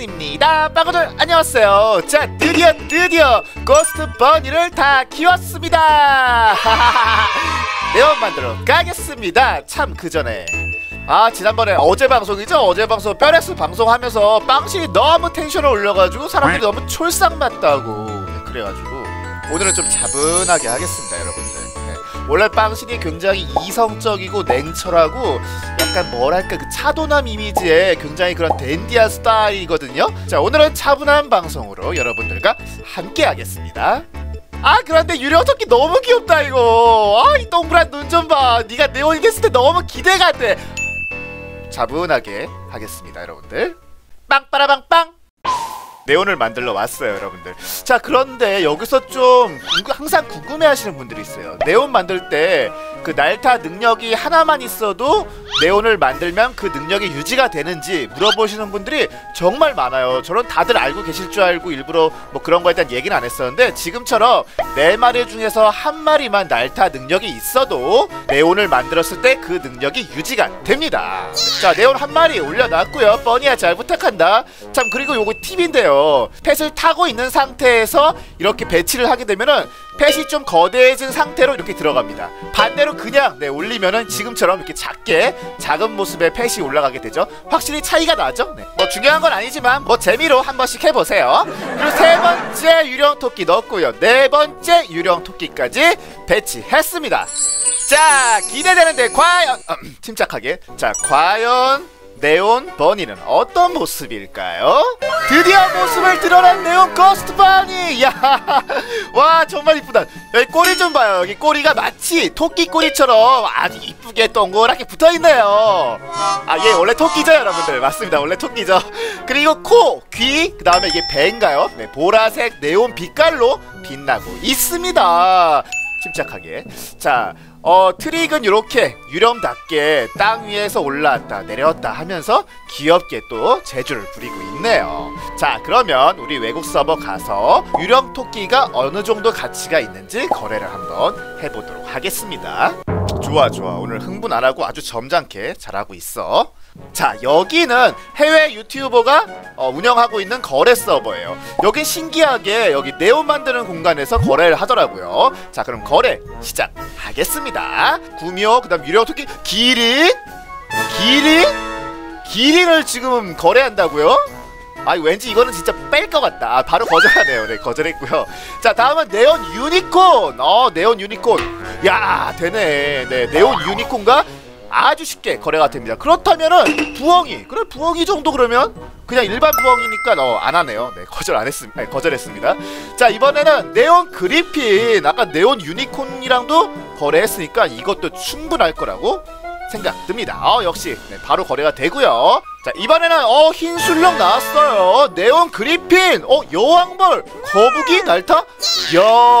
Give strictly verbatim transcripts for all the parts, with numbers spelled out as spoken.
빵입니다. 빵구들 안녕하세요. 자, 드디어 드디어 고스트 버니를 다 키웠습니다. 네온 만들어 가겠습니다. 참 그 전에 아 지난번에 어제 방송이죠? 어제 방송 뼈레스 방송하면서 빵신이 너무 텐션을 올려가지고 사람들이 너무 촐싹맞다고 네, 그래가지고 오늘은 좀 차분하게 하겠습니다, 여러분들. 네. 원래 빵신이 굉장히 이성적이고 냉철하고 약간 뭐랄까 그 차도남 이미지에 굉장히 그런 댄디한 스타일이거든요. 자, 오늘은 차분한 방송으로 여러분들과 함께 하겠습니다. 아, 그런데 유령 토끼 너무 귀엽다 이거. 아, 이 동그란 눈 좀 봐. 네가 네온 했을 때 너무 기대가 돼. 차분하게 하겠습니다, 여러분들. 빵빠라빵빵. 네온을 만들러 왔어요, 여러분들. 자, 그런데 여기서 좀 항상 궁금해하시는 분들이 있어요. 네온 만들 때 그 날타 능력이 하나만 있어도 네온을 만들면 그 능력이 유지가 되는지 물어보시는 분들이 정말 많아요. 저는 다들 알고 계실 줄 알고 일부러 뭐 그런 거에 대한 얘기는 안 했었는데, 지금처럼 네 마리 중에서 한 마리만 날타 능력이 있어도 네온을 만들었을 때 그 능력이 유지가 됩니다. 자, 네온 한 마리 올려놨고요. 버니야 잘 부탁한다. 참, 그리고 요거 팁인데요, 펫을 타고 있는 상태에서 이렇게 배치를 하게 되면은 펫이 좀 거대해진 상태로 이렇게 들어갑니다. 반대로 그냥 네 올리면은 지금처럼 이렇게 작게 작은 모습의 펫이 올라가게 되죠. 확실히 차이가 나죠? 네. 뭐 중요한 건 아니지만 뭐 재미로 한 번씩 해보세요. 그리고 세 번째 유령 토끼 넣었고요. 네 번째 유령 토끼까지 배치했습니다. 자, 기대되는데 과연 음, 침착하게. 자, 과연 네온 버니는 어떤 모습일까요? 드디어 모습을 드러낸 네온 고스트 버니! 야, 와, 정말 이쁘다. 여기 꼬리 좀 봐요. 여기 꼬리가 마치 토끼 꼬리처럼 아주 이쁘게 동그랗게 붙어있네요. 아, 얘 원래 토끼죠, 여러분들? 맞습니다, 원래 토끼죠. 그리고 코, 귀, 그 다음에 이게 배인가요? 네, 보라색 네온 빛깔로 빛나고 있습니다. 침착하게. 자, 어, 트릭은 이렇게 유령답게 땅 위에서 올라왔다 내려왔다 하면서 귀엽게 또 재주를 부리고 있네요. 자, 그러면 우리 외국 서버 가서 유령 토끼가 어느 정도 가치가 있는지 거래를 한번 해보도록 하겠습니다. 좋아 좋아, 오늘 흥분 안 하고 아주 점잖게 잘하고 있어. 자, 여기는 해외 유튜버가 어, 운영하고 있는 거래 서버예요. 여긴 신기하게 여기 네온 만드는 공간에서 거래를 하더라고요. 자, 그럼 거래 시작하겠습니다. 구미호, 그 다음 유령 토끼, 기린? 기린? 기린을 지금 거래한다고요? 아, 왠지 이거는 진짜 뺄 것 같다. 아, 바로 거절하네요. 네, 거절했고요. 자, 다음은 네온 유니콘. 어, 네온 유니콘. 야, 되네. 네, 네온 유니콘과 아주 쉽게 거래가 됩니다. 그렇다면은 부엉이, 그래 부엉이 정도 그러면 그냥 일반 부엉이니까 어, 안 하네요. 네, 거절 안 했습니다. 아니, 거절했습니다. 자, 이번에는 네온 그리핀. 아까 네온 유니콘이랑도 거래했으니까 이것도 충분할 거라고 생각됩니다. 어, 역시 네, 바로 거래가 되고요. 자, 이번에는 어 흰술령 나왔어요. 네온 그리핀. 어, 여왕벌, 거북이, 날타. 이야,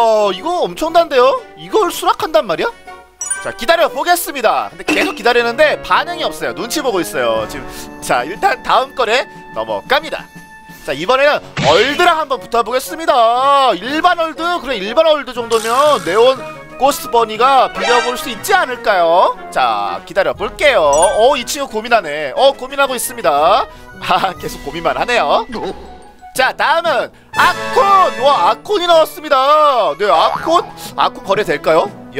이거 엄청난데요? 이걸 수락한단 말이야? 자, 기다려 보겠습니다. 근데 계속 기다리는데 반응이 없어요. 눈치 보고 있어요 지금. 자, 일단 다음 거래 넘어갑니다. 자, 이번에는 얼드랑 한번 붙어보겠습니다. 일반 얼드, 그래 일반 얼드 정도면 네온 고스트 버니가 비벼볼 수 있지 않을까요? 자, 기다려 볼게요. 어, 이 친구 고민하네. 어, 고민하고 있습니다. 아, 계속 고민만 하네요. 자, 다음은 아콘! 와, 아콘이 나왔습니다. 네, 아콘? 아콘 거래될까요?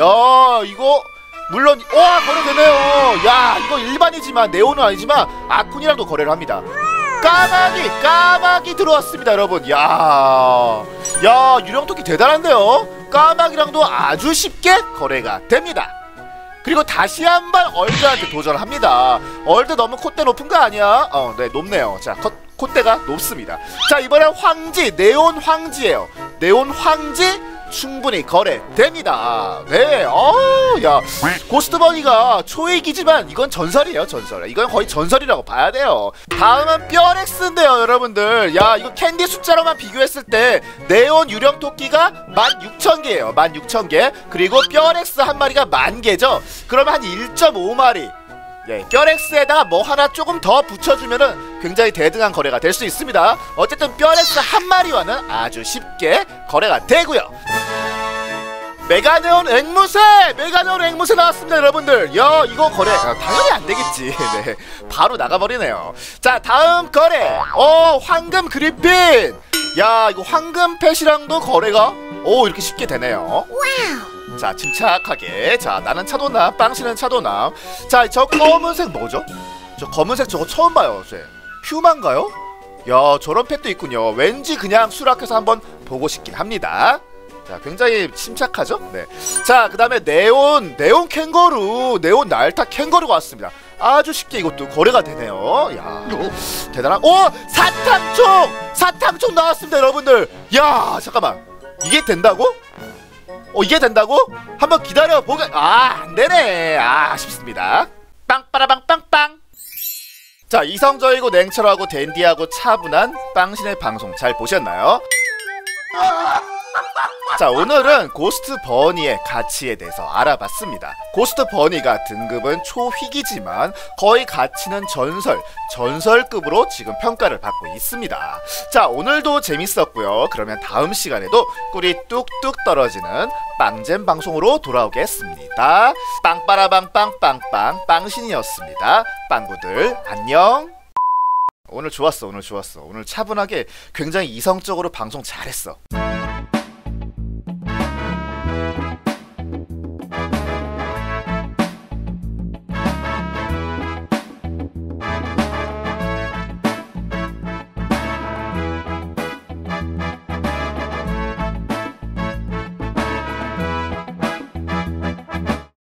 야, 이거 물론 와, 거래되네요. 야, 이거 일반이지만 네온은 아니지만 아콘이랑도 거래를 합니다. 까마귀! 까마귀 들어왔습니다, 여러분. 야, 야, 유령토끼 대단한데요? 까마귀랑도 아주 쉽게 거래가 됩니다. 그리고 다시 한번 얼드한테 도전합니다. 얼드 너무 콧대 높은 거 아니야? 어, 네, 높네요. 자, 컷 콧대가 높습니다. 자, 이번엔 황지, 네온 황지예요. 네온 황지 충분히 거래됩니다. 네, 어우, 야, 고스트버니가 초이기지만 이건 전설이에요, 전설. 이건 거의 전설이라고 봐야 돼요. 다음은 뼈렉스인데요, 여러분들. 야, 이거 캔디 숫자로만 비교했을 때 네온 유령 토끼가 만 육천 개예요. 만 육천 개. 그리고 뼈렉스 한 마리가 만 개죠. 그러면 한 일 점 오 마리. 예, 뼈렉스에다가 뭐 하나 조금 더 붙여주면은 굉장히 대등한 거래가 될 수 있습니다. 어쨌든 뼈렉스 한 마리와는 아주 쉽게 거래가 되고요. 메가네온 앵무새! 메가네온 앵무새 나왔습니다 여러분들. 야 이거 거래 아, 당연히 안되겠지. 네 바로 나가버리네요. 자 다음 거래 어 황금 그리핀. 야 이거 황금 펫이랑도 거래가 오 이렇게 쉽게 되네요. 자 침착하게. 자 나는 차도남, 빵씨는 차도남. 자 저 검은색 뭐죠? 저 검은색 저거 처음 봐요. 쟤 퓨마인가요? 야 저런 펫도 있군요. 왠지 그냥 수락해서 한번 보고 싶긴 합니다. 자 굉장히 침착하죠? 네. 자 그 다음에 네온 네온 캥거루, 네온 날타 캥거루가 왔습니다. 아주 쉽게 이것도 거래가 되네요. 야 대단한. 오 사탕총! 사탕총 나왔습니다 여러분들. 야 잠깐만 이게 된다고? 어 이게 된다고? 한번 기다려 보게. 아 안되네. 아 아쉽습니다. 빵빠라빵 빵빵. 자 이성적이고 냉철하고 댄디하고 차분한 빵신의 방송 잘 보셨나요? 자 오늘은 고스트 버니의 가치에 대해서 알아봤습니다. 고스트 버니가 등급은 초희귀지만 거의 가치는 전설, 전설급으로 지금 평가를 받고 있습니다. 자 오늘도 재밌었고요. 그러면 다음 시간에도 꿀이 뚝뚝 떨어지는 빵잼 방송으로 돌아오겠습니다. 빵빠라빵 빵빵빵 빵신이었습니다. 빵구들 안녕. 오늘 좋았어 오늘 좋았어. 오늘 차분하게 굉장히 이성적으로 방송 잘했어.